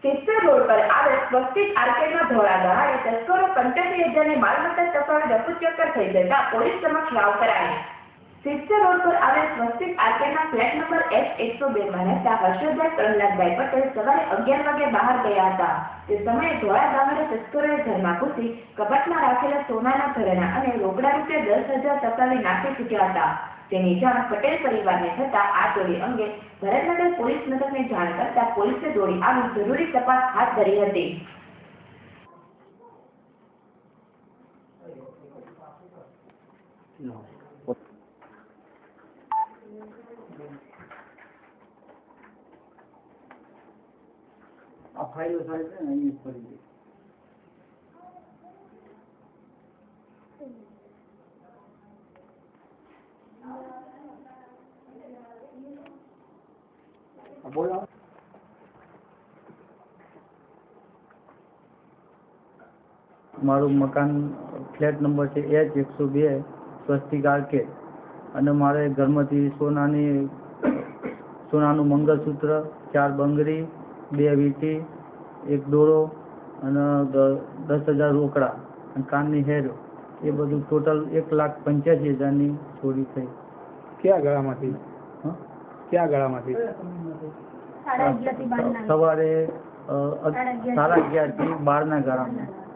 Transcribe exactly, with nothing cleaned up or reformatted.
સિત્તેર રોડ પર આવેલ સ્વસ્તિક આર્કેડમાં ધોળા દહાડે તસ્કરો પંચ્યાસી હજારની માલમત્તા ચકાવી રફુચક્કર થઈ જતા પોલીસ સમક્ષ વાવ કરાઈ। સિત્તેર રોડ પર આવેલ સ્વસ્તિક આર્કેડના ફ્લેટ નંબર એફ એકસો બે માં રહેતા હર્ષદભાઈ પ્રહલાદભાઈ પટેલ સવારે અગિયાર વાગે બહાર ગયા હતા। તે સમયે ધોળા દહાડે તસ્કરોએ ઘરમાં ઘૂસી કબાટમાં રાખેલા સોનાના ઘરેણાં અને રોકડા રૂપિયા દસ હજાર ચકાવી નાખી ચૂક્યા હતા। તેની જાણ પટેલ પરિવારને થતા આ ચોરી અંગે ભરતનગર પોલીસ મથકને જાણ કરતા પોલીસે દોડી આવી જરૂરી તપાસ હાથ ધરી હતી। આ ફાઇલો થાય છે ને અહીં પડી ગઈ। બોલો મારું મકાન ફ્લેટ નંબર છે એચ એકસો બે સ્વસ્તિક આર્કેડ અને મારે ઘરમાંથી સોનાની સોનાનું મંગળસૂત્ર, ચાર બંગડી, બે વીંટી, એક દોરો અને દસ હજાર રોકડા અને કાનની હેરો એ બધું ટોટલ એક લાખ પંચ્યાસી હજારની ચોરી થઈ। ક્યાં ગળામાંથી ક્યાં ગળામાંથી સવારે સાડા અગિયાર થી બાર ના ગાળામાં।